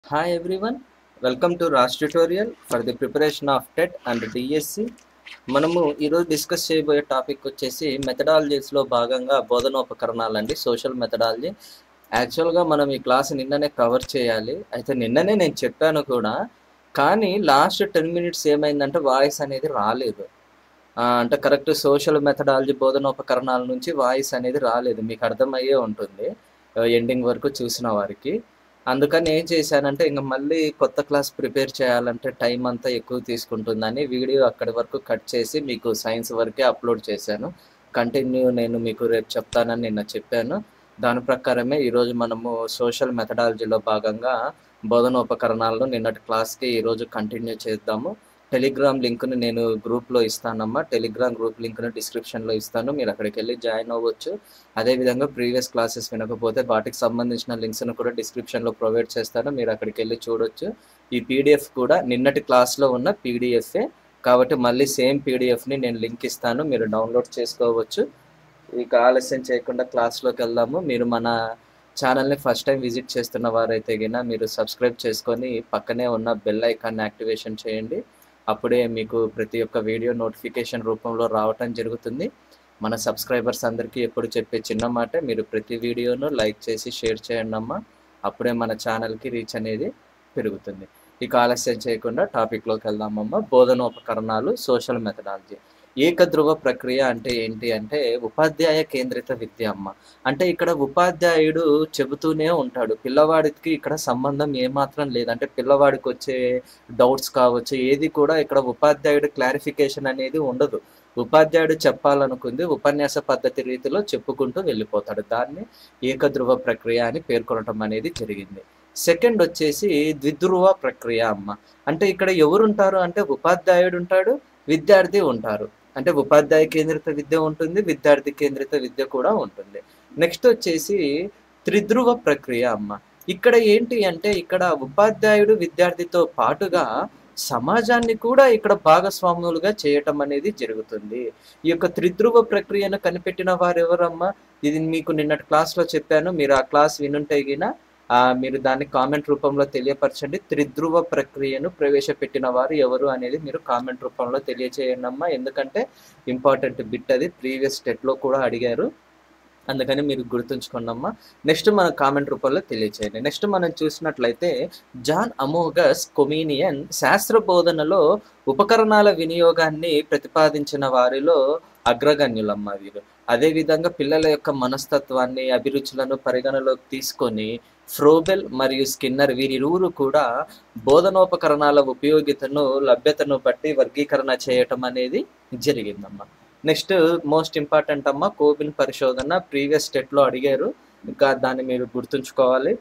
Hi everyone, welcome to Raj tutorial for the preparation of TET and DSC. మనము ఈరోజు discuss చేయబోయే topic వచ్చేసి మెథడాలజీస్లో భాగంగా బోధనోపకరణాలండి. సోషల్ మెథడాలజీ యాక్చువల్గా మనం ఈ క్లాస్ నిన్ననే కవర్ చేయాలి. అయితే నిన్ననే నేను చెప్పాను కూడా, కానీ లాస్ట్ 10 minutes ఏమైందంటే వాయిస్ అనేది రాలేదు. అంటే కరెక్ట్ సోషల్ మెథడాలజీ బోధనోపకరణాల నుంచి వాయిస్ అనేది రాలేదు. మీకు అర్థమయ్యే ఉంటుంది ఎండింగ్ వరకు చూసిన వారికి. అందుకని ఏం చేశానంటే ఇంక మళ్ళీ కొత్త క్లాస్ ప్రిపేర్ చేయాలంటే టైం అంతా ఎక్కువ తీసుకుంటుందని వీడియో అక్కడి వరకు కట్ చేసి మీకు సైన్స్ వరకే అప్లోడ్ చేశాను. కంటిన్యూ నేను మీకు రేపు చెప్తానని నిన్న చెప్పాను. దాని ప్రకారమే ఈరోజు మనము సోషల్ మెథడాలజీలో భాగంగా బోధనోపకరణాలను నిన్నటి క్లాస్కి ఈరోజు కంటిన్యూ చేద్దాము. టెలిగ్రామ్ లింక్ను నేను గ్రూప్లో ఇస్తానమ్మా. టెలిగ్రామ్ గ్రూప్ లింక్ను డిస్క్రిప్షన్లో ఇస్తాను, మీరు అక్కడికి వెళ్ళి జాయిన్ అవ్వచ్చు. అదేవిధంగా ప్రీవియస్ క్లాసెస్ వినకపోతే వాటికి సంబంధించిన లింక్స్ను కూడా డిస్క్రిప్షన్లో ప్రొవైడ్ చేస్తాను, మీరు అక్కడికి వెళ్ళి చూడొచ్చు. ఈ పీడిఎఫ్ కూడా నిన్నటి క్లాస్లో ఉన్న పీడిఎఫే కాబట్టి మళ్ళీ సేమ్ పీడిఎఫ్ని నేను లింక్ ఇస్తాను, మీరు డౌన్లోడ్ చేసుకోవచ్చు. ఇక ఆలస్యం చేయకుండా క్లాస్లోకి వెళ్దాము. మీరు మన ఛానల్ని ఫస్ట్ టైం విజిట్ చేస్తున్న వారైతే గిన మీరు సబ్స్క్రైబ్ చేసుకొని పక్కనే ఉన్న బెల్ ఐకాన్ని యాక్టివేషన్ చేయండి. అప్పుడే మీకు ప్రతి ఒక్క వీడియో నోటిఫికేషన్ రూపంలో రావటం జరుగుతుంది. మన సబ్స్క్రైబర్స్ అందరికీ ఎప్పుడు చెప్పే చిన్న మాట, మీరు ప్రతి వీడియోను లైక్ చేసి షేర్ చేయండి అమ్మా. అప్పుడే మన ఛానల్కి రీచ్ అనేది పెరుగుతుంది. ఇక ఆలస్యం చేయకుండా టాపిక్లోకి వెళ్దామమ్మా. బోధనోపకరణాలు, సోషల్ మెథడాలజీ. ఏకధ్రువ ప్రక్రియ అంటే ఏంటి అంటే ఉపాధ్యాయ కేంద్రిత విద్య అమ్మ. అంటే ఇక్కడ ఉపాధ్యాయుడు చెబుతూనే ఉంటాడు, పిల్లవాడికి ఇక్కడ సంబంధం ఏమాత్రం లేదంటే పిల్లవాడికి వచ్చే డౌట్స్ కావచ్చు ఏది కూడా ఇక్కడ ఉపాధ్యాయుడు క్లారిఫికేషన్ అనేది ఉండదు. ఉపాధ్యాయుడు చెప్పాలనుకుంది ఉపన్యాస పద్ధతి రీతిలో చెప్పుకుంటూ వెళ్ళిపోతాడు. దాన్ని ఏకధ్రువ ప్రక్రియ అని పేర్కొనటం అనేది జరిగింది. సెకండ్ వచ్చేసి ద్విధ్రువ ప్రక్రియ అమ్మ. అంటే ఇక్కడ ఎవరుంటారు అంటే ఉపాధ్యాయుడు ఉంటాడు, విద్యార్థి ఉంటారు. అంటే ఉపాధ్యాయ కేంద్రిత విద్య ఉంటుంది, విద్యార్థి కేంద్రిత విద్య కూడా ఉంటుంది. నెక్స్ట్ వచ్చేసి త్రిధ్రువ ప్రక్రియ అమ్మ. ఇక్కడ ఏంటి అంటే ఇక్కడ ఉపాధ్యాయుడు విద్యార్థితో పాటుగా సమాజాన్ని కూడా ఇక్కడ భాగస్వాములుగా చేయటం అనేది జరుగుతుంది. ఈ యొక్క త్రిధ్రువ ప్రక్రియను కనిపెట్టిన వారు ఎవరమ్మా? ఇది మీకు నిన్నటి క్లాస్లో చెప్పాను, మీరు ఆ క్లాస్ వినుంటే గిన మీరు దాన్ని కామెంట్ రూపంలో తెలియపరచండి. త్రిధ్రువ ప్రక్రియను ప్రవేశపెట్టిన వారు ఎవరు అనేది మీరు కామెంట్ రూపంలో తెలియచేయండి అమ్మా. ఎందుకంటే ఇంపార్టెంట్ బిట్ అది, ప్రీవియస్ టెట్లో కూడా అడిగారు, అందుకని మీరు గుర్తుంచుకోండి అమ్మా. నెక్స్ట్ మన కామెంట్ రూపంలో తెలియచేయండి. నెక్స్ట్ మనం చూసినట్లయితే జాన్ అమోగస్ కొమీనియన్ శాస్త్ర బోధనలో ఉపకరణాల వినియోగాన్ని ప్రతిపాదించిన వారిలో అగ్రగణ్యులమ్మ వీరు. అదేవిధంగా పిల్లల యొక్క మనస్తత్వాన్ని, అభిరుచులను పరిగణలోకి తీసుకొని ఫ్రోబెల్ మరియు స్కిన్నర్ వీరిరువురు కూడా బోధనోపకరణాల ఉపయోగితను, లభ్యతను బట్టి వర్గీకరణ చేయటం అనేది జరిగిందమ్మా. నెక్స్ట్ మోస్ట్ ఇంపార్టెంట్ అమ్మ, కోబిన్ పరిశోధన ప్రీవియస్ స్టెట్లో అడిగారు, ఇంకా దాన్ని మీరు గుర్తుంచుకోవాలి.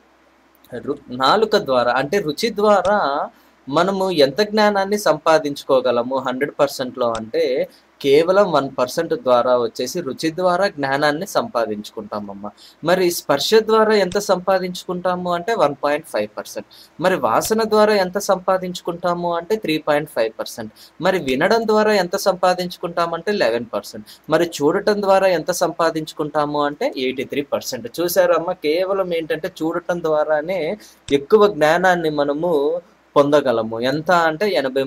నాలుక ద్వారా అంటే రుచి ద్వారా మనము ఎంత జ్ఞానాన్ని సంపాదించుకోగలము 100%లో అంటే కేవలం 1% ద్వారా వచ్చేసి రుచి ద్వారా జ్ఞానాన్ని సంపాదించుకుంటామమ్మ. మరి స్పర్శ ద్వారా ఎంత సంపాదించుకుంటాము అంటే 1.5%. మరి వాసన ద్వారా ఎంత సంపాదించుకుంటాము అంటే 3.5%. మరి వినడం ద్వారా ఎంత సంపాదించుకుంటామంటే 11%. మరి చూడటం ద్వారా ఎంత సంపాదించుకుంటాము అంటే 83%. చూసారమ్మా, కేవలం ఏంటంటే చూడటం ద్వారానే ఎక్కువ జ్ఞానాన్ని మనము పొందగలము. ఎంత అంటే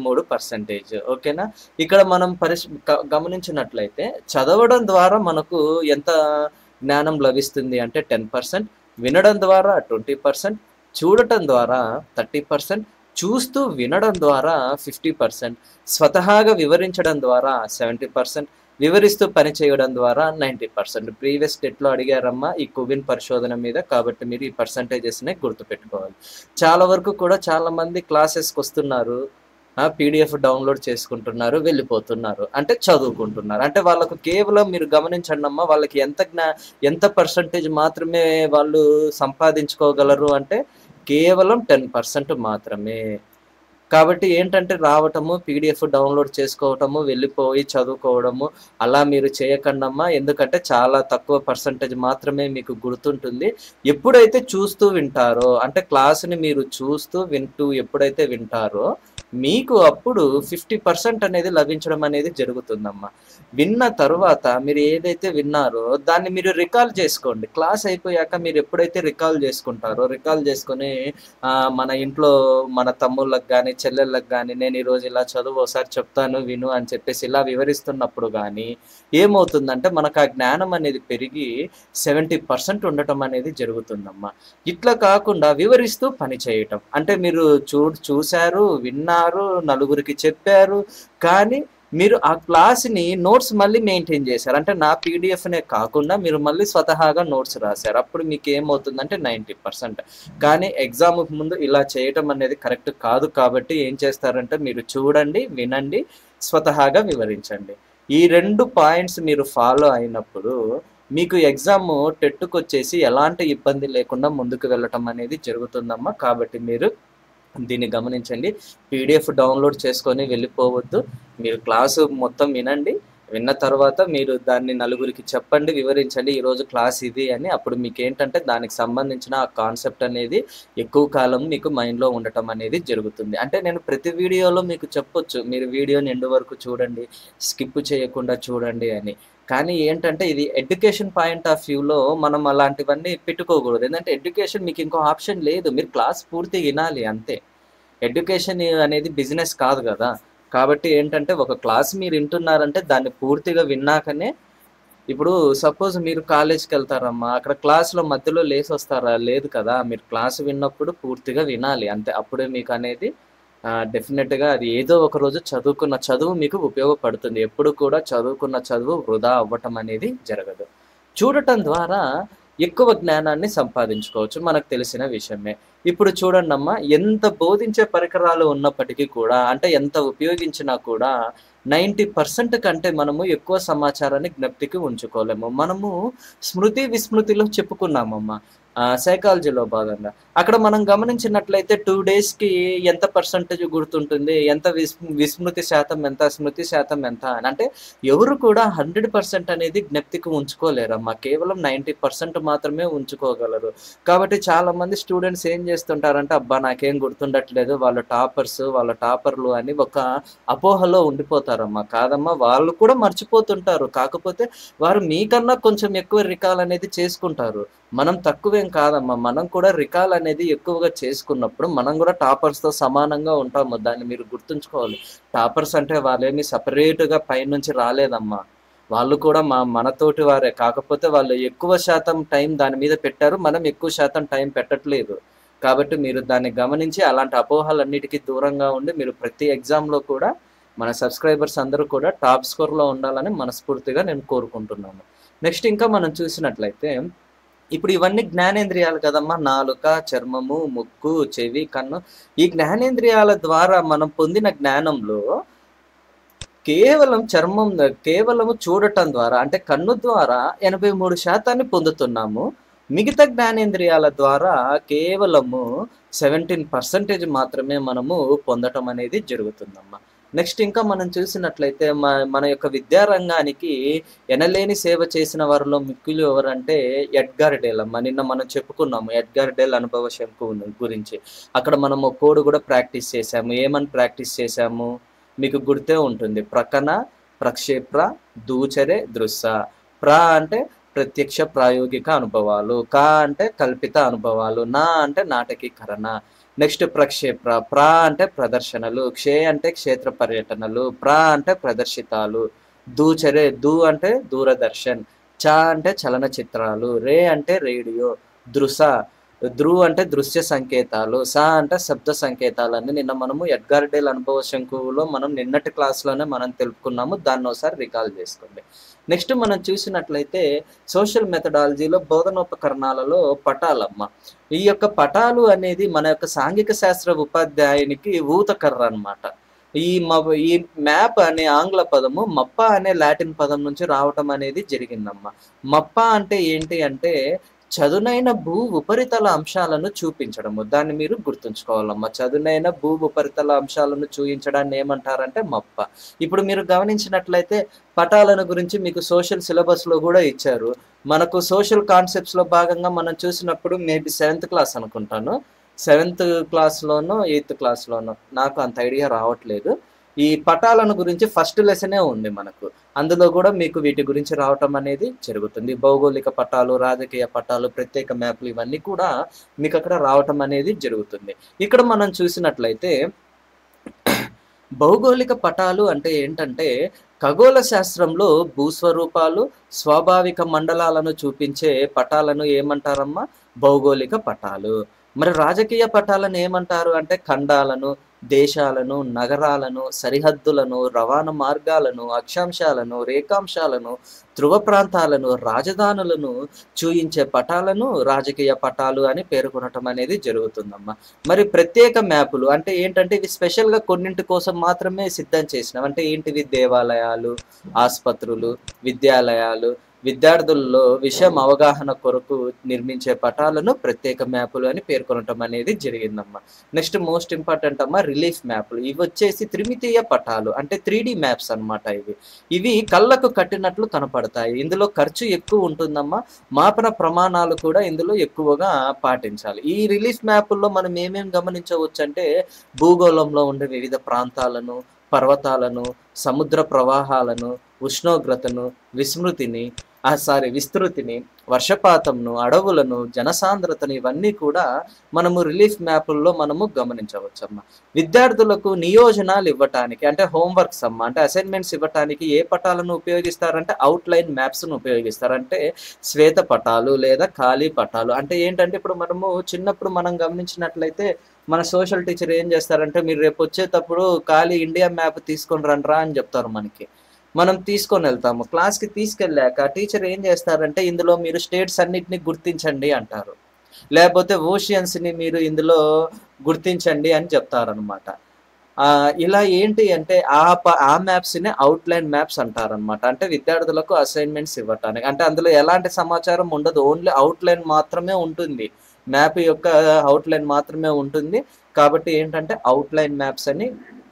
83%. ఓకేనా? ఇక్కడ మనం గమనించినట్లయితే చదవడం ద్వారా మనకు ఎంత జ్ఞానం లభిస్తుంది అంటే 10%, వినడం ద్వారా 20%, చూడటం ద్వారా 30%, చూస్తూ వినడం ద్వారా 50%, స్వతహాగా వివరించడం ద్వారా 70%, వివరిస్తూ పని చేయడం ద్వారా 90%. ప్రీవియస్ స్టెట్లో అడిగారమ్మా ఈ కోబిన్ పరిశోధన మీద, కాబట్టి మీరు ఈ పర్సంటేజెస్ని గుర్తుపెట్టుకోవాలి. చాలా వరకు కూడా చాలామంది క్లాసెస్కి వస్తున్నారు, పీడిఎఫ్ డౌన్లోడ్ చేసుకుంటున్నారు, వెళ్ళిపోతున్నారు, అంటే చదువుకుంటున్నారు. అంటే వాళ్ళకు కేవలం మీరు గమనించండి అమ్మా, వాళ్ళకి ఎంత పర్సంటేజ్ మాత్రమే వాళ్ళు సంపాదించుకోగలరు అంటే కేవలం 10% మాత్రమే. కాబట్టి ఏంటంటే రావటము, పీడిఎఫ్ డౌన్లోడ్ చేసుకోవటము, వెళ్ళిపోయి చదువుకోవడము అలా మీరు చేయకండమ్మా. ఎందుకంటే చాలా తక్కువ పర్సంటేజ్ మాత్రమే మీకు గుర్తుంటుంది. ఎప్పుడైతే చూస్తూ వింటారో అంటే క్లాసుని మీరు చూస్తూ వింటూ ఎప్పుడైతే వింటారో మీకు అప్పుడు 50% అనేది లభించడం అనేది జరుగుతుందమ్మా. విన్న తరువాత మీరు ఏదైతే విన్నారో దాన్ని మీరు రికాల్ చేసుకోండి. క్లాస్ అయిపోయాక మీరు ఎప్పుడైతే రికాల్ చేసుకుంటారో, రికాల్ చేసుకొని మన ఇంట్లో మన తమ్ముళ్ళకి కానీ చెల్లెళ్ళకి కానీ నేను ఈరోజు ఇలా చదువు ఒకసారి చెప్తాను విను అని చెప్పేసి ఇలా వివరిస్తున్నప్పుడు కానీ ఏమవుతుందంటే మనకు ఆ జ్ఞానం అనేది పెరిగి 70% ఉండటం అనేది జరుగుతుందమ్మా. ఇట్లా కాకుండా వివరిస్తూ పని చేయటం అంటే మీరు చూశారు, విన్నారు, నలుగురికి చెప్పారు, కానీ మీరు ఆ క్లాస్ని నోట్స్ మళ్ళీ మెయింటైన్ చేశారు. అంటే నా పీడిఎఫ్నే కాకుండా మీరు మళ్ళీ స్వతహాగా నోట్స్ రాశారు. అప్పుడు మీకు ఏమవుతుందంటే 90%. కానీ ఎగ్జామ్ ముందు ఇలా చేయటం అనేది కరెక్ట్ కాదు. కాబట్టి ఏం చేస్తారంటే మీరు చూడండి, వినండి, స్వతహాగా వివరించండి. ఈ 2 పాయింట్స్ మీరు ఫాలో అయినప్పుడు మీకు ఎగ్జామ్ టెట్కి వచ్చేసి ఎలాంటి ఇబ్బంది లేకుండా ముందుకు వెళ్ళటం అనేది జరుగుతుందమ్మా. కాబట్టి మీరు దీన్ని గమనించండి. పీడిఎఫ్ డౌన్లోడ్ చేసుకొని వెళ్ళిపోవద్దు. మీరు క్లాసు మొత్తం వినండి. విన్న తర్వాత మీరు దాన్ని నలుగురికి చెప్పండి, వివరించండి ఈరోజు క్లాస్ ఇది అని. అప్పుడు మీకు ఏంటంటే దానికి సంబంధించిన ఆ కాన్సెప్ట్ అనేది ఎక్కువ కాలం మీకు మైండ్లో ఉండటం అనేది జరుగుతుంది. అంటే నేను ప్రతి వీడియోలో మీకు చెప్పొచ్చు, మీరు వీడియోని ఎండ్ వరకు చూడండి, స్కిప్ చేయకుండా చూడండి అని. కానీ ఏంటంటే ఇది ఎడ్యుకేషన్ పాయింట్ ఆఫ్ వ్యూలో మనం అలాంటివన్నీ పెట్టుకోకూడదు. ఎందుకంటే ఎడ్యుకేషన్ మీకు ఇంకో ఆప్షన్ లేదు, మీరు క్లాస్ పూర్తి వినాలి అంతే. ఎడ్యుకేషన్ అనేది బిజినెస్ కాదు కదా. కాబట్టి ఏంటంటే ఒక క్లాస్ మీరు వింటున్నారంటే దాన్ని పూర్తిగా విన్నాకనే. ఇప్పుడు సపోజ్ మీరు కాలేజ్కి వెళ్తారమ్మా, అక్కడ క్లాస్లో మధ్యలో లేసి వస్తారా? లేదు కదా. మీరు క్లాస్ విన్నప్పుడు పూర్తిగా వినాలి అంతే. అప్పుడే మీకు అనేది డెఫినెట్గా అది ఏదో ఒక రోజు చదువుకున్న చదువు మీకు ఉపయోగపడుతుంది. ఎప్పుడు కూడా చదువుకున్న చదువు వృధా అవ్వటం అనేది జరగదు. చూడటం ద్వారా ఎక్కువ జ్ఞానాన్ని సంపాదించుకోవచ్చు, మనకు తెలిసిన విషయమే. ఇప్పుడు చూడండి అమ్మా, ఎంత బోధించే పరికరాలు ఉన్నప్పటికీ కూడా, అంటే ఎంత ఉపయోగించినా కూడా 90% కంటే మనము ఎక్కువ సమాచారాన్ని జ్ఞప్తికి ఉంచుకోలేము. మనము స్మృతి విస్మృతిలో చెప్పుకున్నామమ్మా సైకాలజీలో భాగంగా. అక్కడ మనం గమనించినట్లయితే 2 డేస్కి ఎంత పర్సంటేజ్ గుర్తుంటుంది, ఎంత విస్మృతి శాతం ఎంత, స్మృతి శాతం ఎంత అని. అంటే ఎవరు కూడా 100% అనేది జ్ఞప్తికి ఉంచుకోలేరమ్మా. కేవలం 90% మాత్రమే ఉంచుకోగలరు. కాబట్టి చాలామంది స్టూడెంట్స్ ఏం చేస్తుంటారంటే అబ్బా నాకేం గుర్తుండట్లేదు, వాళ్ళు టాపర్లు అని ఒక అపోహలో ఉండిపోతారమ్మా. కాదమ్మా, వాళ్ళు కూడా మర్చిపోతుంటారు. కాకపోతే వారు మీకన్నా కొంచెం ఎక్కువ రికాల్ అనేది చేసుకుంటారు. మనం తక్కువేం కాదమ్మా. మనం కూడా రికాల్ అనేది ఎక్కువగా చేసుకున్నప్పుడు మనం కూడా టాపర్స్తో సమానంగా ఉంటాము. దాన్ని మీరు గుర్తుంచుకోవాలి. టాపర్స్ అంటే వాళ్ళేమి సపరేట్గా పైనుంచి రాలేదమ్మా. వాళ్ళు కూడా మనతోటి వారే. కాకపోతే వాళ్ళు ఎక్కువ శాతం టైం దాని మీద పెట్టారు, మనం ఎక్కువ శాతం టైం పెట్టట్లేదు. కాబట్టి మీరు దాన్ని గమనించి అలాంటి అపోహలన్నిటికీ దూరంగా ఉండి మీరు ప్రతి ఎగ్జామ్లో కూడా మన సబ్స్క్రైబర్స్ అందరూ కూడా టాప్ స్కోర్లో ఉండాలని మనస్ఫూర్తిగా నేను కోరుకుంటున్నాను. నెక్స్ట్ ఇంకా మనం చూసినట్లయితే ఇప్పుడు ఇవన్నీ జ్ఞానేంద్రియాలు కదమ్మా. నాలుక, చర్మము, ముక్కు, చెవి, కన్ను. ఈ జ్ఞానేంద్రియాల ద్వారా మనం పొందిన జ్ఞానంలో కేవలము చూడటం ద్వారా అంటే కన్ను ద్వారా 83% పొందుతున్నాము. మిగతా జ్ఞానేంద్రియాల ద్వారా కేవలము 17% మాత్రమే మనము పొందటం అనేది జరుగుతుందమ్మా. నెక్స్ట్ ఇంకా మనం చూసినట్లయితే మన యొక్క విద్యారంగానికి ఎనలేని సేవ చేసిన వారిలో ముఖ్యులు ఎవరంటే ఎడ్గార్ డేల్ అమ్మ. నిన్న మనం చెప్పుకున్నాము ఎడ్గార్ డేల్ అనుభవ శంకు గురించి. అక్కడ మనము కోడ్ కూడా ప్రాక్టీస్ చేసాము. ఏమని ప్రాక్టీస్ చేసాము మీకు గుర్తే ఉంటుంది. ప్రకణ, ప్రక్షేప్ర, దూచరే, దృశ్య. అంటే ప్రత్యక్ష ప్రాయోగిక అనుభవాలు, అంటే కల్పిత అనుభవాలు, అంటే నాటకీకరణ. నెక్స్ట్ ప్రక్షేప్ర. అంటే ప్రదర్శనలు, అంటే క్షేత్ర పర్యటనలు, అంటే ప్రదర్శితాలు, దూచరే. అంటే దూరదర్శన్, అంటే చలనచిత్రాలు, అంటే రేడియో, అంటే దృశ్య సంకేతాలు, అంటే శబ్ద సంకేతాలన్నీ నిన్న మనము ఎడ్గార్ డేల్ అనుభవ శంకువులో మనం నిన్నటి క్లాస్లోనే మనం తెలుపుకున్నాము. దాన్ని ఒకసారి రికాల్ చేసుకోండి. నెక్స్ట్ మనం చూసినట్లయితే సోషల్ మెథడాలజీలో బోధనోపకరణాలలో పటాలమ్మ. ఈ యొక్క పటాలు అనేది మన యొక్క సాంఘిక శాస్త్ర ఉపాధ్యాయునికి ఊతకర్ర అనమాట. ఈ మ్యాప్ అనే ఆంగ్ల పదము మప్ప అనే లాటిన్ పదం నుంచి రావటం అనేది జరిగిందమ్మా. మప్ప అంటే ఏంటి అంటే చదునైన భూ ఉపరితల అంశాలను చూపించడము. దాన్ని మీరు గుర్తుంచుకోవాలమ్మా. చదునైన భూ ఉపరితల అంశాలను చూపించడాన్ని ఏమంటారంటే మప్ప. ఇప్పుడు మీరు గమనించినట్లయితే పటాలను గురించి మీకు సోషల్ సిలబస్లో కూడా ఇచ్చారు. మనకు సోషల్ కాన్సెప్ట్స్లో భాగంగా మనం చూసినప్పుడు మేబీ 7th క్లాస్ అనుకుంటాను, 7th క్లాస్లోనో 8th క్లాస్లోనో, నాకు అంత ఐడియా రావట్లేదు. ఈ పటాలను గురించి ఫస్ట్ లెసనే ఉంది మనకు. అందులో కూడా మీకు వీటి గురించి రావటం అనేది జరుగుతుంది. భౌగోళిక పటాలు, రాజకీయ పటాలు, ప్రత్యేక మ్యాప్లు ఇవన్నీ కూడా మీకు అక్కడ రావటం అనేది జరుగుతుంది. ఇక్కడ మనం చూసినట్లయితే భౌగోళిక పటాలు అంటే ఏంటంటే ఖగోళ శాస్త్రంలో భూస్వరూపాలు, స్వాభావిక మండలాలను చూపించే పటాలను ఏమంటారమ్మా? భౌగోళిక పటాలు. మరి రాజకీయ పటాలను ఏమంటారు అంటే ఖండాలను, దేశాలను, నగరాలను, సరిహద్దులను, రవాణా మార్గాలను, అక్షాంశాలను, రేఖాంశాలను, ధ్రువ ప్రాంతాలను, రాజధానులను చూయించే పటాలను రాజకీయ పటాలు అని పేర్కొనటం అనేది జరుగుతుందమ్మా. మరి ప్రత్యేక మ్యాపులు అంటే ఏంటంటే ఇవి స్పెషల్గా కొన్నింటి కోసం మాత్రమే సిద్ధం చేసినవి. అంటే ఏంటివి? దేవాలయాలు, ఆసుపత్రులు, విద్యాలయాలు, విద్యార్థుల్లో విషయం అవగాహన కొరకు నిర్మించే పటాలను ప్రత్యేక మ్యాపులు అని పేర్కొనటం అనేది జరిగిందమ్మా. నెక్స్ట్ మోస్ట్ ఇంపార్టెంట్ అమ్మా రిలీఫ్ మ్యాప్లు. ఇవి వచ్చేసి త్రిమితీయ పటాలు అంటే 3D మ్యాప్స్ అనమాట. ఇవి కళ్ళకు కట్టినట్లు కనపడతాయి. ఇందులో ఖర్చు ఎక్కువ ఉంటుందమ్మా. మాపన ప్రమాణాలు కూడా ఇందులో ఎక్కువగా పాటించాలి. ఈ రిలీఫ్ మ్యాపుల్లో మనం ఏమేమి గమనించవచ్చు అంటే భూగోళంలో ఉండే వివిధ ప్రాంతాలను, పర్వతాలను, సముద్ర ప్రవాహాలను, ఉష్ణోగ్రతను, విస్తృతిని, వర్షపాతంను, అడవులను, జనసాంద్రతను ఇవన్నీ కూడా మనము రిలీఫ్ మ్యాపుల్లో మనము గమనించవచ్చమ్మా. విద్యార్థులకు నియోజనాలు ఇవ్వటానికి అంటే హోంవర్క్స్ అమ్మ అంటే అసైన్మెంట్స్ ఇవ్వటానికి ఏ పటాలను ఉపయోగిస్తారంటే అవుట్లైన్ మ్యాప్స్ను ఉపయోగిస్తారు. అంటే శ్వేత పటాలు లేదా ఖాళీ పటాలు. అంటే ఏంటంటే ఇప్పుడు మనము చిన్నప్పుడు మనం గమనించినట్లయితే మన సోషల్ టీచర్ ఏం చేస్తారంటే మీరు రేపు వచ్చేటప్పుడు ఖాళీ ఇండియా మ్యాప్ తీసుకొని రండ్రా అని చెప్తారు మనకి. మనం తీసుకొని వెళ్తాము. క్లాస్కి తీసుకెళ్ళాక టీచర్ ఏం చేస్తారంటే ఇందులో మీరు స్టేట్స్ అన్నిటిని గుర్తించండి అంటారు, లేకపోతే ఓషియన్స్ని మీరు ఇందులో గుర్తించండి అని చెప్తారనమాట. ఇలా ఏంటి అంటే ఆ మ్యాప్స్ని అవుట్లైన్ మ్యాప్స్ అంటారనమాట. అంటే విద్యార్థులకు అసైన్మెంట్స్ ఇవ్వటానికి. అంటే అందులో ఎలాంటి సమాచారం ఉండదు, ఓన్లీ అవుట్లైన్ మాత్రమే ఉంటుంది. మ్యాప్ యొక్క అవుట్లైన్ మాత్రమే ఉంటుంది. కాబట్టి ఏంటంటే అవుట్లైన్ మ్యాప్స్ అని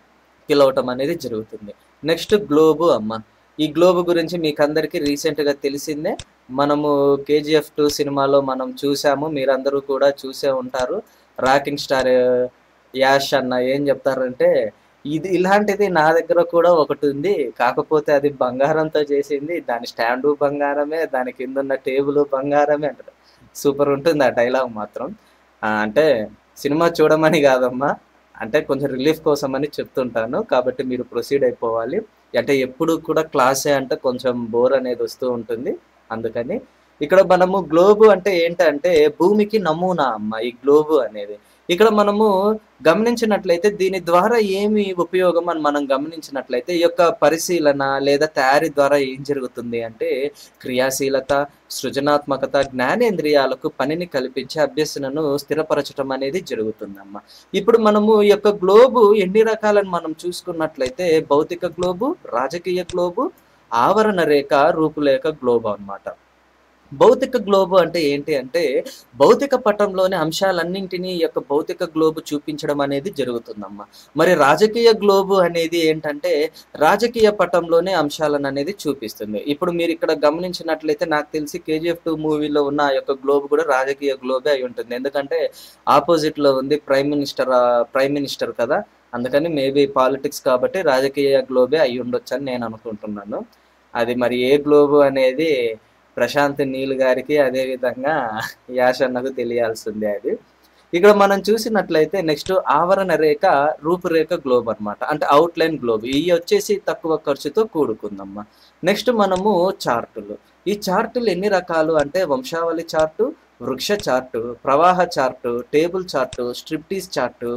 పిలవటం అనేది జరుగుతుంది. నెక్స్ట్ గ్లోబు అమ్మ. ఈ గ్లోబు గురించి మీకు అందరికీ రీసెంట్గా తెలిసిందే. మనము KGF 2 సినిమాలో మనం చూసాము, మీరందరూ కూడా చూసే ఉంటారు. రాకింగ్ స్టార్ యాష్ అన్న ఏం చెప్తారంటే ఇలాంటిది నా దగ్గర కూడా ఒకటి ఉంది, కాకపోతే అది బంగారంతో చేసింది, దాని స్టాండు బంగారమే, దాని కింద ఉన్న టేబుల్ బంగారమే అంటారు. సూపర్ ఉంటుంది ఆ డైలాగ్ మాత్రం. అంటే సినిమా చూడమని కాదమ్మా, అంటే కొంచెం రిలీఫ్ కోసం అని చెప్తుంటాను. కాబట్టి మీరు ప్రొసీడ్ అయిపోవాలి. అంటే ఎప్పుడు కూడా క్లాసే అంటే కొంచెం బోర్ అనేది వస్తూ ఉంటుంది. అందుకని ఇక్కడ మనము గ్లోబు అంటే ఏంటంటే భూమికి నమూనా అమ్మ ఈ గ్లోబు అనేది. ఇక్కడ మనము గమనించినట్లయితే దీని ద్వారా ఏమి ఉపయోగం అని మనం గమనించినట్లయితే ఈ యొక్క పరిశీలన లేదా తయారీ ద్వారా ఏం జరుగుతుంది అంటే క్రియాశీలత, సృజనాత్మకత, జ్ఞానేంద్రియాలకు పనిని కల్పించి అభ్యసనను స్థిరపరచడం అనేది జరుగుతుందమ్మా. ఇప్పుడు మనము ఈ యొక్క గ్లోబు ఎన్ని రకాలను మనం చూసుకున్నట్లయితే భౌతిక గ్లోబు, రాజకీయ గ్లోబు, ఆవరణ రేఖ, రూపురేఖ గ్లోబు అన్నమాట. భౌతిక గ్లోబు అంటే ఏంటి అంటే భౌతిక పటంలోని అంశాలన్నింటినీ యొక్క భౌతిక గ్లోబు చూపించడం అనేది జరుగుతుందమ్మా. మరి రాజకీయ గ్లోబు అనేది ఏంటంటే రాజకీయ పటంలోనే అంశాలను అనేది చూపిస్తుంది. ఇప్పుడు మీరు ఇక్కడ గమనించినట్లయితే నాకు తెలిసి KGF 2 మూవీలో ఉన్న ఆ యొక్క గ్లోబు కూడా రాజకీయ గ్లోబే అయి ఉంటుంది. ఎందుకంటే ఆపోజిట్లో ఉంది ప్రైమ్ మినిస్టర్ కదా, అందుకని మేబీ పాలిటిక్స్ కాబట్టి రాజకీయ గ్లోబే అయి ఉండొచ్చు అని నేను అనుకుంటున్నాను. అది మరి ఏ గ్లోబు అనేది ప్రశాంత్ నీల్ గారికి అదేవిధంగా యాష్ అన్నకు తెలియాల్సిందే. అది ఇక్కడ మనం చూసినట్లయితే నెక్స్ట్ ఆవరణ రేఖ, రూపురేఖ గ్లోబ్ అనమాట. అంటే అవుట్లైన్ గ్లోబ్. ఇవి వచ్చేసి తక్కువ ఖర్చుతో కూడుకుందమ్మా. నెక్స్ట్ మనము చార్టులు. ఈ చార్టులు ఎన్ని రకాలు అంటే వంశావళి చార్టు, వృక్ష చార్టు, ప్రవాహ చార్టు, టేబుల్ చార్టు, స్ట్రిప్టీస్ చార్టు,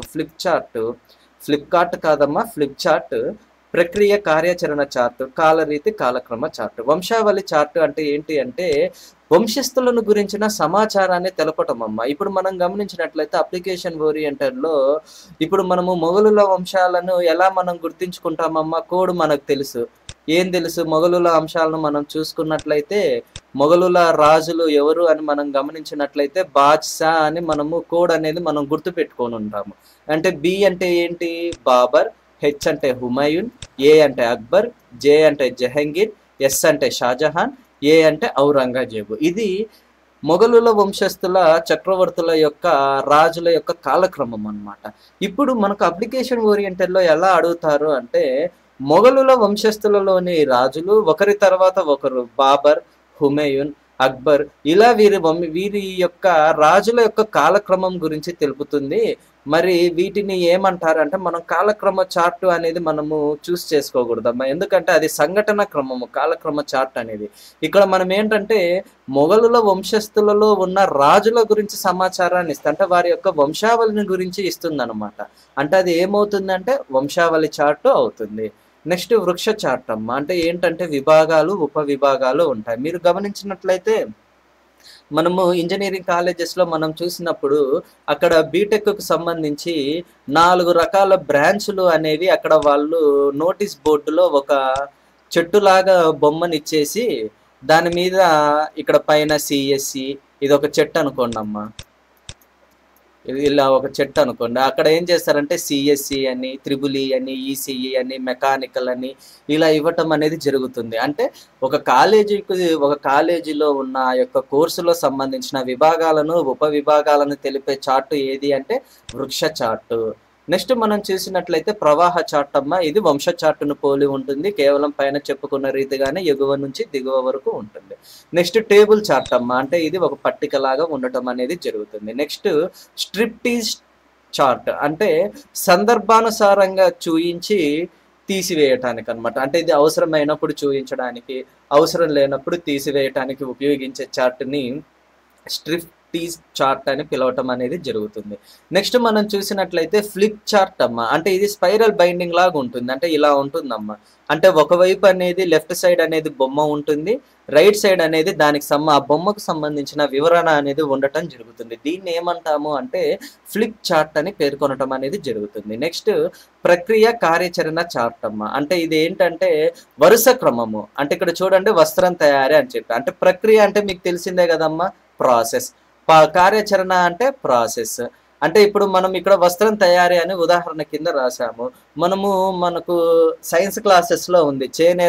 ఫ్లిప్ చార్ట్, ప్రక్రియ కార్యాచరణ చార్టు, కాలరీతి కాలక్రమ చార్టు. వంశావళి చార్టు అంటే ఏంటి అంటే వంశస్థులను గురించిన సమాచారాన్ని తెలపటం అమ్మ. ఇప్పుడు మనం గమనించినట్లయితే అప్లికేషన్ ఓరియంటెడ్లో ఇప్పుడు మనము మొఘలుల వంశాలను ఎలా మనం గుర్తించుకుంటామమ్మా? కోడ్ మనకు తెలుసు. ఏం తెలుసు? మొఘలుల అంశాలను మనం చూసుకున్నట్లయితే మొఘలుల రాజులు ఎవరు అని మనం గమనించినట్లయితే బాద్షా అని మనము కోడ్ అనేది మనం గుర్తుపెట్టుకొని ఉంటాము. అంటే బి అంటే ఏంటి? బాబర్, హెచ్ అంటే హుమాయూన్, ఏ అంటే అక్బర్, జే అంటే జహంగీర్, ఎస్ అంటే షాజహాన్, ఏ అంటే ఔరంగజేబు. ఇది మొఘలుల వంశస్థుల చక్రవర్తుల యొక్క రాజుల యొక్క కాలక్రమం అన్నమాట. ఇప్పుడు మనకు అప్లికేషన్ ఓరియంటెడ్లో ఎలా అడుగుతారు అంటే మొఘలుల వంశస్థులలోని రాజులు ఒకరి తర్వాత ఒకరు బాబర్, హుమయూన్, అక్బర్ ఇలా వీరి యొక్క రాజుల యొక్క కాలక్రమం గురించి తెలుపుతుంది. మరి వీటిని ఏమంటారు అంటే మనం కాలక్రమ చార్టు అనేది మనము చూస్ చేసుకోకూడదమ్మా, ఎందుకంటే అది సంఘటన క్రమము కాలక్రమ చార్ట్ అనేది. ఇక్కడ మనం ఏంటంటే మొఘలుల వంశస్థులలో ఉన్న రాజుల గురించి సమాచారాన్ని ఇస్తుంది, అంటే వారి యొక్క వంశావళిని గురించి ఇస్తుంది అనమాట. అంటే అది ఏమవుతుందంటే వంశావళి చార్టు అవుతుంది. నెక్స్ట్ వృక్ష చార్ట్ అమ్మ, అంటే ఏంటంటే విభాగాలు ఉప విభాగాలు ఉంటాయి. మీరు గమనించినట్లయితే మనము ఇంజనీరింగ్ కాలేజెస్లో మనం చూసినప్పుడు అక్కడ బీటెక్కు సంబంధించి 4 రకాల బ్రాంచ్లు అనేవి అక్కడ వాళ్ళు నోటీస్ బోర్డులో ఒక చెట్టులాగా బొమ్మనిచ్చేసి దాని మీద ఇక్కడ పైన సిఎస్సి ఇది ఒక చెట్టు అనుకోండి అమ్మ, ఇది ఇలా ఒక చెట్టు అనుకోండి. అక్కడ ఏం చేస్తారంటే సిఎస్సి అని, త్రిబుల్ అని, ఈసీఈ అని, మెకానికల్ అని ఇలా ఇవ్వటం అనేది జరుగుతుంది. అంటే ఒక కాలేజీలో ఉన్న ఆ యొక్క కోర్సులో సంబంధించిన విభాగాలను ఉప విభాగాలను తెలిపే చార్టు ఏది అంటే వృక్ష చార్టు. నెక్స్ట్ మనం చూసినట్లయితే ప్రవాహ చార్ట్ అమ్మ, ఇది వంశ చార్టును పోలి ఉంటుంది, కేవలం పైన చెప్పుకున్న రీతిగానే ఎగువ నుంచి దిగువ వరకు ఉంటుంది. నెక్స్ట్ టేబుల్ చార్ట్ అమ్మ, అంటే ఇది ఒక పట్టిక లాగా ఉండటం అనేది జరుగుతుంది. నెక్స్ట్ స్ట్రిప్టీజ్ చార్ట్, అంటే సందర్భానుసారంగా చూయించి తీసివేయటానికి అనమాట. అంటే ఇది అవసరమైనప్పుడు చూయించడానికి, అవసరం లేనప్పుడు తీసివేయటానికి ఉపయోగించే చార్ట్ని స్ట్రిప్టీజ్ చార్ట్ అని పిలవటం అనేది జరుగుతుంది. నెక్స్ట్ మనం చూసినట్లయితే ఫ్లిప్ చార్ట్ అమ్మ, అంటే ఇది స్పైరల్ బైండింగ్ లాగా ఉంటుంది, అంటే ఇలా ఉంటుందమ్మా. అంటే ఒకవైపు అనేది లెఫ్ట్ సైడ్ అనేది బొమ్మ ఉంటుంది, రైట్ సైడ్ అనేది దానికి ఆ బొమ్మకు సంబంధించిన వివరణ అనేది ఉండటం జరుగుతుంది. దీన్ని ఏమంటాము అంటే ఫ్లిప్ చార్ట్ అని పేర్కొనటం అనేది జరుగుతుంది. నెక్స్ట్ ప్రక్రియ కార్యాచరణ చార్ట్ అమ్మ, అంటే ఇది ఏంటంటే వరుస క్రమము. అంటే ఇక్కడ చూడండి వస్త్రం తయారీ అని చెప్పి, అంటే ప్రక్రియ అంటే మీకు తెలిసిందే కదమ్మా ప్రాసెస్, కార్యాచరణ అంటే ప్రాసెస్. అంటే ఇప్పుడు మనం ఇక్కడ వస్త్రం తయారీ అని ఉదాహరణ కింద రాసాము. మనకు సైన్స్ క్లాసెస్లో ఉంది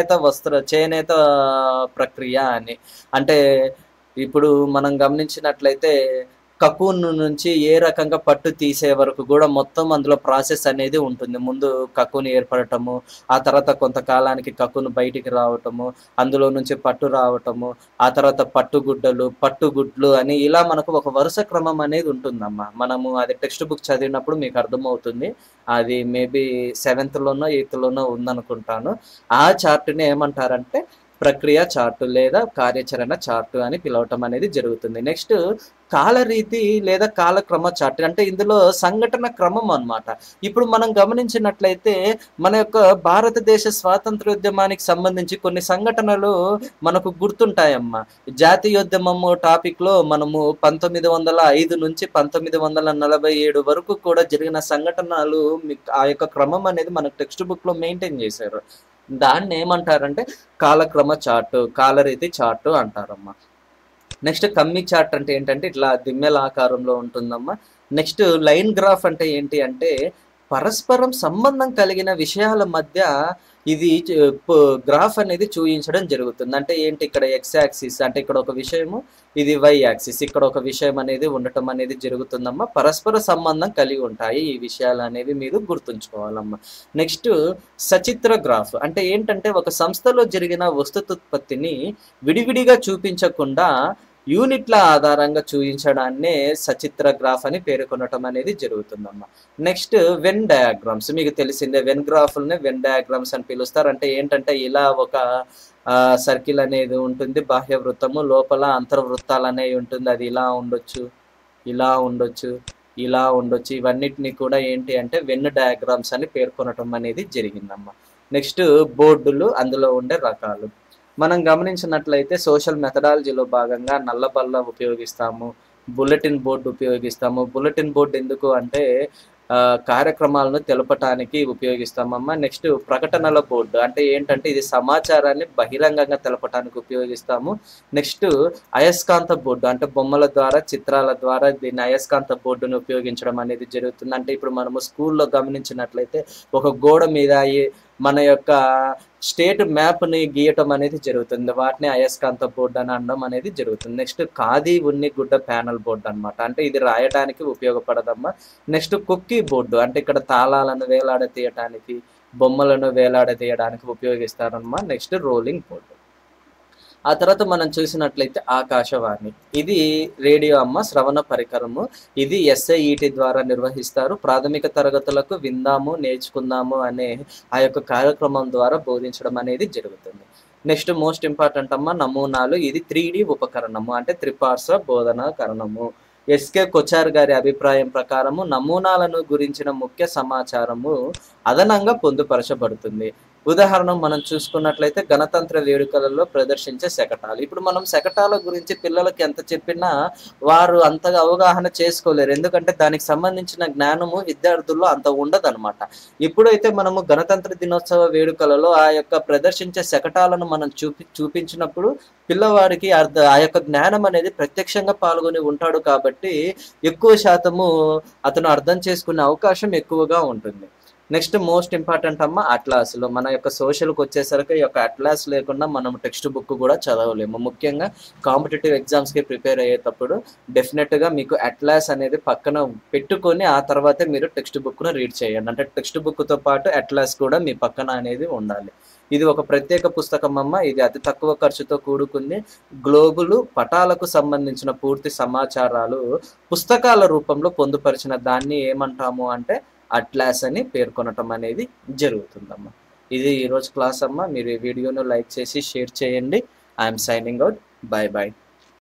చేనేత ప్రక్రియ అని. అంటే ఇప్పుడు మనం గమనించినట్లయితే కకూన్ నుంచి ఏ రకంగా పట్టు తీసే వరకు కూడా మొత్తం అందులో ప్రాసెస్ అనేది ఉంటుంది. ముందు కకూన్ ఏర్పడటము, ఆ తర్వాత కొంతకాలానికి కకూన్ బయటికి రావటము, అందులో నుంచి పట్టు రావటము, ఆ తర్వాత పట్టుగుడ్లు అని ఇలా మనకు ఒక వరుస క్రమం అనేది ఉంటుందమ్మా. మనము అది టెక్స్ట్ బుక్ చదివినప్పుడు మీకు అర్థమవుతుంది. అది మేబీ 7th-లోనో 8th-లోనో ఉందనుకుంటాను. ఆ చార్ట్ని ఏమంటారంటే ప్రక్రియ చార్టు లేదా కార్యాచరణ చార్టు అని పిలవటం అనేది జరుగుతుంది. నెక్స్ట్ కాలరీతి లేదా కాలక్రమ చార్ట్, అంటే ఇందులో సంఘటన క్రమం అన్నమాట. ఇప్పుడు మనం గమనించినట్లయితే మన యొక్క భారతదేశ స్వాతంత్రోద్యమానికి సంబంధించి కొన్ని సంఘటనలు మనకు గుర్తుంటాయమ్మా. జాతీయోద్యమము టాపిక్లో మనము 1905 నుంచి 1947 వరకు కూడా జరిగిన సంఘటనలు ఆ యొక్క క్రమం అనేది మనకు టెక్స్ట్ బుక్లో మెయింటైన్ చేశారు. దాన్ని ఏమంటారంటే కాలక్రమ చార్టు, కాలరీతి చార్టు అంటారమ్మా. నెక్స్ట్ కమ్మీ చార్ట్ అంటే ఏంటంటే ఇట్లా దిమ్మెల ఆకారంలో ఉంటుందమ్మా. నెక్స్ట్ లైన్ గ్రాఫ్ అంటే ఏంటి అంటే పరస్పరం సంబంధం కలిగిన విషయాల మధ్య ఇది గ్రాఫ్ అనేది చూపించడం జరుగుతుంది. అంటే ఏంటి, ఇక్కడ ఎక్స్ యాక్సిస్ అంటే ఇక్కడ ఒక విషయము, ఇది వై యాక్సిస్ ఇక్కడ ఒక విషయం అనేది ఉండటం అనేది జరుగుతుందమ్మా. పరస్పర సంబంధం కలిగి ఉంటాయి ఈ విషయాలు అనేవి మీరు గుర్తుంచుకోవాలమ్మా. నెక్స్ట్ సచిత్ర గ్రాఫ్ అంటే ఏంటంటే ఒక సంస్థలో జరిగిన వస్తుతుత్పత్తిని విడివిడిగా చూపించకుండా యూనిట్ల ఆధారంగా చూపించడాన్నే సచిత్ర గ్రాఫ్ అని పేర్కొనటం అనేది జరుగుతుందమ్మా. నెక్స్ట్ వెన్ డయాగ్రామ్స్, మీకు తెలిసిందే వెన్ గ్రాఫ్లని వెన్ డయాగ్రామ్స్ అని పిలుస్తారు. అంటే ఏంటంటే ఇలా ఒక సర్కిల్ అనేది ఉంటుంది, బాహ్య వృత్తము లోపల అంతర్వృత్తాలు అనేవి ఉంటుంది. అది ఇలా ఉండొచ్చు, ఇలా ఉండొచ్చు, ఇలా ఉండొచ్చు. ఇవన్నిటిని కూడా ఏంటి అంటే వెన్ డయాగ్రామ్స్ అని పేర్కొనటం అనేది జరిగిందమ్మా. నెక్స్ట్ బోర్డులు, అందులో ఉండే రకాలు. మనం గమనించినట్లయితే సోషల్ మెథడాలజీలో భాగంగా నల్లబల్ల ఉపయోగిస్తాము, బులెటిన్ బోర్డు ఉపయోగిస్తాము. బులెటిన్ బోర్డు ఎందుకు అంటే కార్యక్రమాలను తెలపటానికి ఉపయోగిస్తామమ్మా. నెక్స్ట్ ప్రకటనల బోర్డు అంటే ఏంటంటే ఇది సమాచారాన్ని బహిరంగంగా తెలపటానికి ఉపయోగిస్తాము. నెక్స్ట్ అయస్కాంత బోర్డు అంటే బొమ్మల ద్వారా చిత్రాల ద్వారా దీన్ని అయస్కాంత బోర్డుని ఉపయోగించడం అనేది జరుగుతుంది. అంటే ఇప్పుడు మనము స్కూల్లో గమనించినట్లయితే ఒక గోడ మీద మన యొక్క స్టేట్ మ్యాప్ని గీయటం అనేది జరుగుతుంది. వాటిని అయస్కాంత బోర్డు అని అనడం అనేది జరుగుతుంది. నెక్స్ట్ ఖాదీ ఉన్ని గుడ్డ ప్యానల్ బోర్డు అనమాట. అంటే ఇది రాయడానికి ఉపయోగపడదమ్మా. నెక్స్ట్ కుక్కీ బోర్డు అంటే ఇక్కడ తాళాలను వేలాడతీయడానికి, బొమ్మలను వేలాడదీయడానికి ఉపయోగిస్తారన్నమా. Next rolling board. ఆ తర్వాత మనం చూసినట్లయితే ఆకాశవాణి, ఇది రేడియో అమ్మ, శ్రవణ పరికరము. ఇది SIET ద్వారా నిర్వహిస్తారు. ప్రాథమిక తరగతులకు విందాము నేర్చుకుందాము అనే ఆ యొక్క కార్యక్రమం ద్వారా బోధించడం అనేది జరుగుతుంది. నెక్స్ట్ మోస్ట్ ఇంపార్టెంట్ అమ్మ నమూనాలు, ఇది 3D ఉపకరణము అంటే త్రిపార్శ్వ బోధనాకరణము. SK కొచార్ గారి అభిప్రాయం ప్రకారము నమూనాలను గురించిన ముఖ్య సమాచారము అదనంగా పొందుపరచబడుతుంది. ఉదాహరణ మనం చూసుకున్నట్లయితే గణతంత్ర వేడుకలలో ప్రదర్శించే శకటాలు. ఇప్పుడు మనం శకటాల గురించి పిల్లలకి ఎంత చెప్పినా వారు అంతగా అవగాహన చేసుకోలేరు, ఎందుకంటే దానికి సంబంధించిన జ్ఞానము విద్యార్థుల్లో అంత ఉండదన్నమాట. ఇప్పుడైతే మనము గణతంత్ర దినోత్సవ వేడుకలలో ఆ యొక్క ప్రదర్శించే శకటాలను మనం చూపించినప్పుడు పిల్లవాడికి ఆ యొక్క జ్ఞానం అనేది ప్రత్యక్షంగా పాల్గొని ఉంటాడు కాబట్టి ఎక్కువ శాతము అతను అర్థం చేసుకునే అవకాశం ఎక్కువగా ఉంటుంది. నెక్స్ట్ మోస్ట్ ఇంపార్టెంట్ అమ్మ అట్లాస్లో, మన యొక్క సోషల్కి వచ్చేసరికి ఈ యొక్క అట్లాస్ లేకుండా మనం టెక్స్ట్ బుక్ కూడా చదవలేము. ముఖ్యంగా కాంపిటేటివ్ ఎగ్జామ్స్కి ప్రిపేర్ అయ్యేటప్పుడు డెఫినెట్గా మీకు అట్లాస్ అనేది పక్కన పెట్టుకొని ఆ తర్వాతే మీరు టెక్స్ట్ బుక్ను రీడ్ చేయండి. అంటే టెక్స్ట్ బుక్తో పాటు అట్లాస్ కూడా మీ పక్కన అనేది ఉండాలి. ఇది ఒక ప్రత్యేక పుస్తకం అమ్మ. ఇది అతి తక్కువ ఖర్చుతో కూడుకుంది. గ్లోబులు పటాలకు సంబంధించిన పూర్తి సమాచారాలు పుస్తకాల రూపంలో పొందుపరిచిన దాన్ని ఏమంటాము అంటే అట్లాస్ అని పేర్కొనటం అనేది జరుగుతుందమ్మా. ఇది ఈరోజు క్లాస్ అమ్మ. మీరు ఈ వీడియోను లైక్ చేసి షేర్ చేయండి. I'm signing out. Bye by.